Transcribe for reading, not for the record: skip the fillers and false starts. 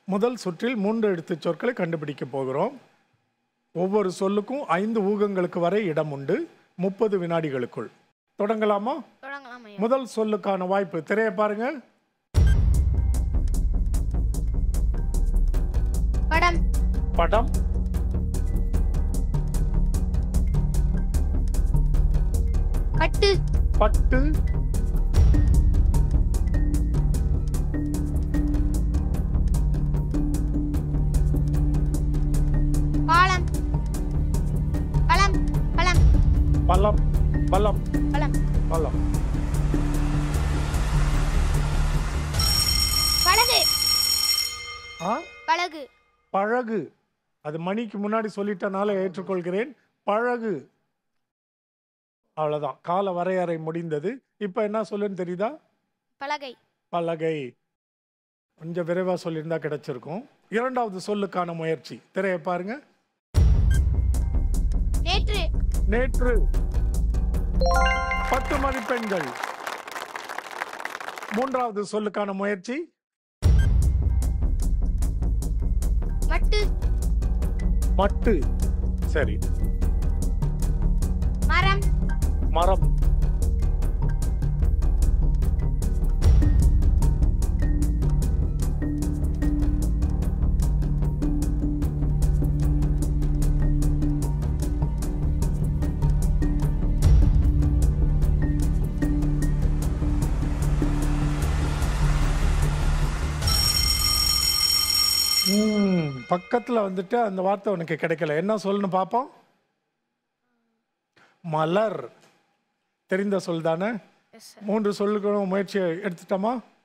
முதல் சுற்றில் 3 எழுத்துச் சொற்களை கண்டுபிடிக்க போகிறோம். ஒவ்வொரு சொல்லுக்கும் 5 ஊகங்களுக்கு வரை இடம் உண்டு. 30 வினாடிகளுக்குள். தொடங்கலாமா? முதல் சொல்லுக்கான வாய்ப்பு. திரையை பாருங்க. படம். படம். பட்டு. பட்டு. பாலம். பழம். பழம். பழம். பழம். பழம். பழம். படகு. படகு. பழகு. அது மணிக்கு முன்னாடி சொல்லிட்டனால ஏற்றுக்கொள்கிறேன். பழகு. அவ்வளவுதான். கால வரையறை முடிந்தது. இப்ப என்ன சொல்லுன்னு தெரியுதா? பலகை. பலகை. கொஞ்சம் விரைவா சொல்லியிருந்தா கிடைச்சிருக்கும். இரண்டாவது சொல்லுக்கான முயற்சி. திரையை பாருங்க. நேற்று. நேற்று. 10 மதிப்பெண்கள். மூன்றாவது சொல்லுக்கான முயற்சி. மட்டு. மட்டு. சரி. மரம். மரம். பக்கத்துல வந்துட்டு அந்த வார்த்தை உனக்கு கிடைக்கல. என்ன சொல்லணும் பாப்போம்? மலர். தெரிந்த சொல் தானே? 3 சொல்லுக்கு முயற்சி எடுத்துட்டோமா?